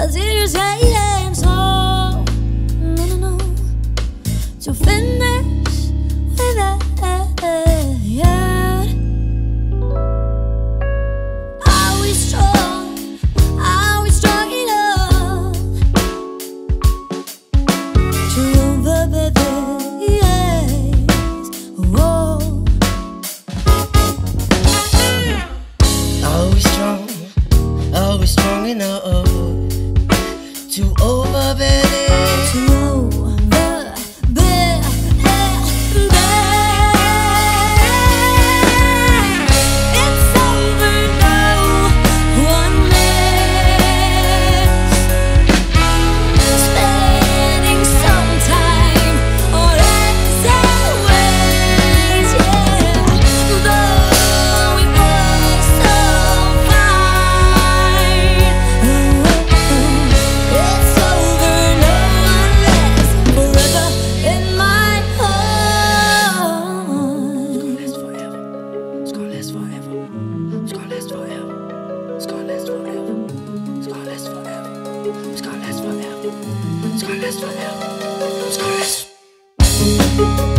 Was did you say? So no, to finish with it. Are we strong? Are we strong enough to overbear this? Whoa. Are we strong? Are we strong enough to overbear this? To overbear this. It's over now. One less. Spending some time on exit ways, yeah. Though we were so fine. It's over, no one less. Forever in my heart. It's gonna last forever. It's gonna last forever. It's gonna last forever. It's gonna last forever. It's gonna last forever. It's gonna last forever. It's gonna last forever. It's gonna last.